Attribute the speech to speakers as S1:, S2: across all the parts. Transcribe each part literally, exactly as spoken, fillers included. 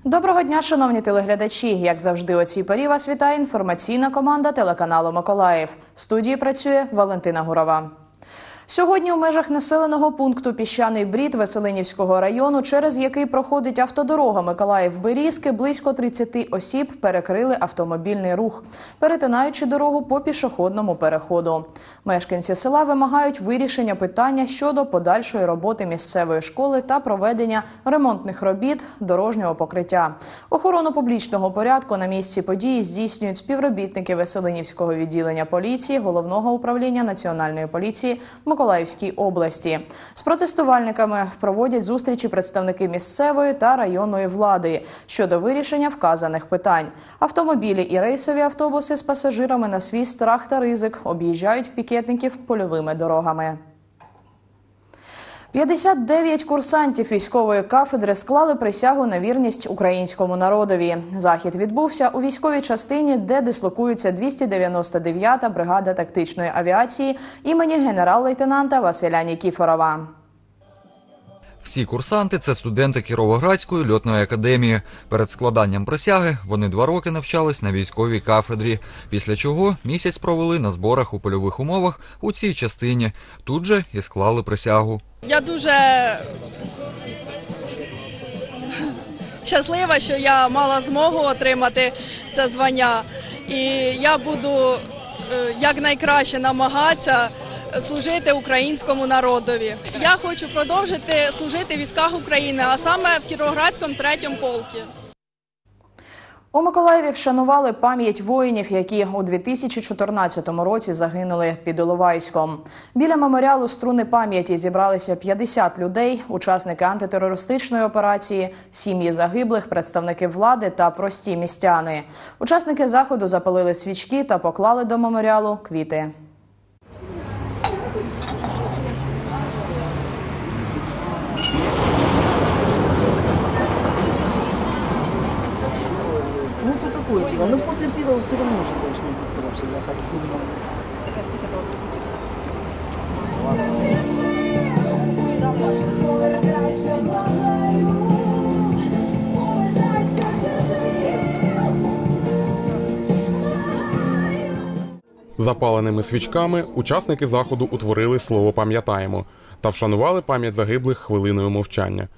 S1: Доброго дня, шановні телеглядачі! Як завжди о цій порі вас вітає інформаційна команда телеканалу «Миколаїв». В студії працює Валентина Гурова. Сьогодні у межах населеного пункту Піщаний Брід Веселинівського району, через який проходить автодорога Миколаїв-Берізки, близько тридцяти осіб перекрили автомобільний рух, перетинаючи дорогу по пішохідному переходу. Мешканці села вимагають вирішення питання щодо подальшої роботи місцевої школи та проведення ремонтних робіт дорожнього покриття. Охорону публічного порядку на місці події здійснюють співробітники Веселинівського відділення поліції Головного управління Національної поліції Миколаївській області. З протестувальниками проводять зустрічі представники місцевої та районної влади щодо вирішення вказаних питань. Автомобілі і рейсові автобуси з пасажирами на свій страх та ризик об'їжджають пікетників польовими дорогами. п'ятдесят дев'ять курсантів військової кафедри склали присягу на вірність українському народові. Захід відбувся у військовій частині, де дислокується двісті дев'яносто дев'ята бригада тактичної авіації імені генерал-лейтенанта Василя Нікіфорова.
S2: Всі курсанти – це студенти Кіровоградської льотної академії. Перед складанням присяги вони два роки навчались на військовій кафедрі, після чого місяць провели на зборах у польових умовах у цій частині. Тут же і склали присягу.
S3: Я дуже щаслива, що я мала змогу отримати це звання. І я буду якнайкраще намагатися служити українському народові. Я хочу продовжити служити в військах України, а саме в Кіровоградському третьому полку.
S1: У Миколаєві вшанували пам'ять воїнів, які у дві тисячі чотирнадцятому році загинули під Іловайськом. Біля меморіалу «Струни пам'яті» зібралися п'ятдесят людей, учасники антитерористичної операції, сім'ї загиблих, представники влади та прості містяни. Учасники заходу запалили свічки та поклали до меморіалу квіти.
S4: Но после пива все равно уже должны быть хорошие, я так сильно.
S5: Запаленими свічками учасники заходу утворили слово «Пам'ятаємо» та вшанували пам'ять загиблих хвилиною мовчання.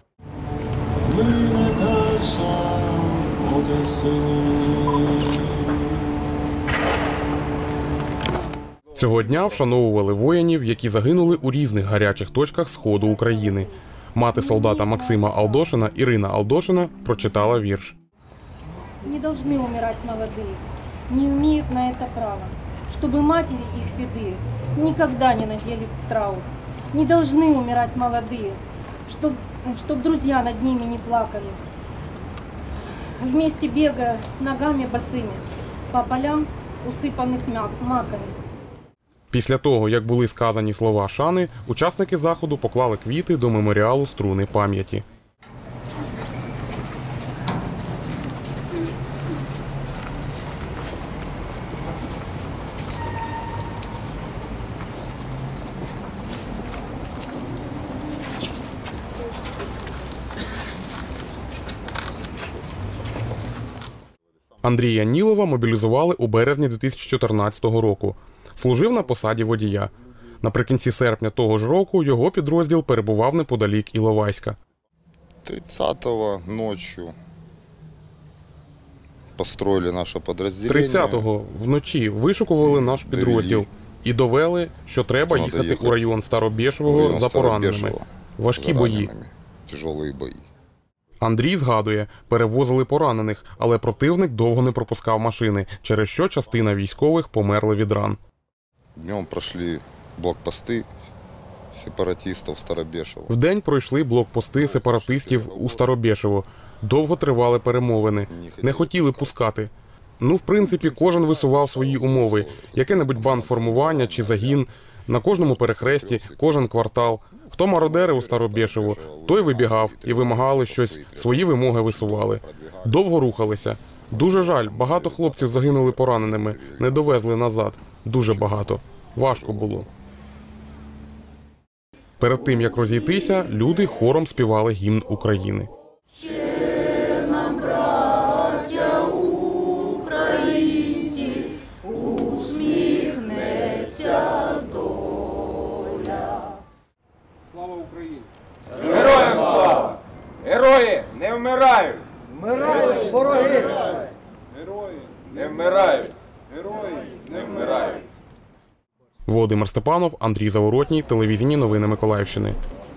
S5: Цього дня вшановували воїнів, які загинули у різних гарячих точках Сходу України. Мати солдата Максима Алдошина, Ірина Алдошина, прочитала вірш.
S6: Не должны умирать молодые, не имеют на это права, чтобы матери их седые никогда не надели траур. Не должны умирать молодые, чтоб, чтоб друзья над ними не плакали. Вместе бегая ногами босыми по полям, усыпанных маками.
S5: Після того, як були сказані слова шани, учасники заходу поклали квіти до меморіалу «Струни пам'яті». Андрія Нілова мобілізували у березні дві тисячі чотирнадцятого року. Служив на посаді водія. Наприкінці серпня того ж року його підрозділ перебував неподалік Іловайська.
S7: тридцятого ночі построїли наше підрозділення.
S5: тридцятого вночі вишукували наш підрозділ і довели, що треба їхати у район Старобєшевого за пораненими. Важкі бої.
S7: Тяжелі бої.
S5: Андрій згадує, перевозили поранених, але противник довго не пропускав машини, через що частина військових померли від ран.
S7: Днем пройшли блокпости сепаратистів Старобєшево.
S5: Вдень пройшли блокпости сепаратистів у Старобєшево. Довго тривали перемовини. Не хотіли пускати. Ну, в принципі, кожен висував свої умови. Яке-небудь бандформування чи загін. На кожному перехресті, кожен квартал. Хто мародери у Старобєшево, той вибігав і вимагали щось, свої вимоги висували. Довго рухалися. Дуже жаль, багато хлопців загинули пораненими, не довезли назад. Дуже багато. Важко було. Перед тим, як розійтися, люди хором співали гімн України.
S8: Ще нам, брат, Героям слава! Герої не вмирають!
S9: Вмирають вороги!
S8: Герої не вмирають! Герої не вмирають!
S5: Володимир Степанов, Андрій Заворотній, телевізійні новини Миколаївщини.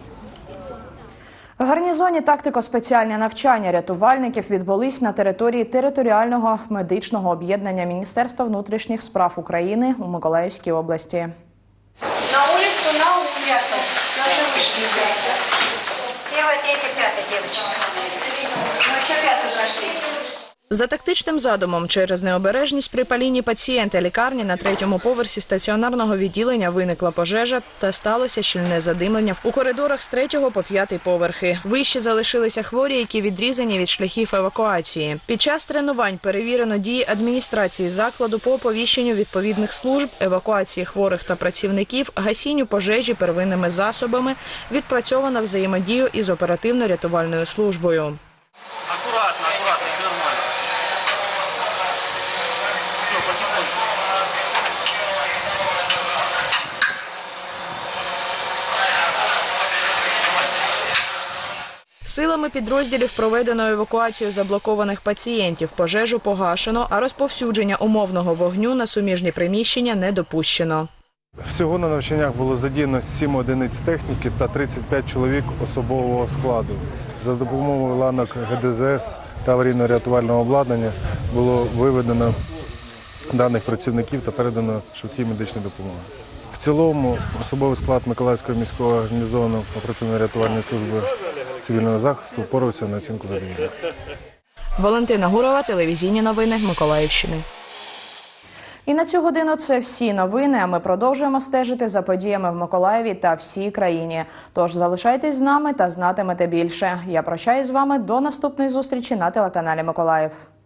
S1: В гарнізоні тактико-спеціальні навчання рятувальників відбулись на території територіального медичного об'єднання Міністерства внутрішніх справ України у Миколаївській області.
S10: На улицу, на улицу. Наши вышли ребята. Первая, третья, пятая девочка. Мы еще пятую зашли.
S1: За тактичним задумом через необережність при палінні пацієнта лікарні на третьому поверсі стаціонарного відділення виникла пожежа та сталося щільне задимлення у коридорах з третього по п'ятий поверхи. Вище залишилися хворі, які відрізані від шляхів евакуації. Під час тренувань перевірено дії адміністрації закладу по оповіщенню відповідних служб, евакуації хворих та працівників, гасінню пожежі первинними засобами, відпрацьовано взаємодію із оперативно-рятувальною службою.
S11: Аккуратно, аккуратно, все нормально. Все, потихоньку.
S1: Силами підрозділів проведено евакуацію заблокованих пацієнтів, пожежу погашено, а розповсюдження умовного вогню на суміжні приміщення не допущено.
S12: Всього на навчаннях було задіяно сім одиниць техніки та тридцять п'ять чоловік особового складу. За допомогою ланок Ге Де Зе Ес та аварійно-рятувального обладнання було виведено даних працівників та передано швидкій медичній допомоги. В цілому особовий склад Миколаївського міського гарнізону оперативно-рятувальної служби цивільного захисту впорався на оцінку задовільно.
S1: Валентина Гурова, телевізійні новини Миколаївщини. І на цю годину це всі новини, а ми продовжуємо стежити за подіями в Миколаєві та всій країні. Тож залишайтесь з нами та знатимете більше. Я прощаюсь з вами до наступної зустрічі на телеканалі Миколаїв.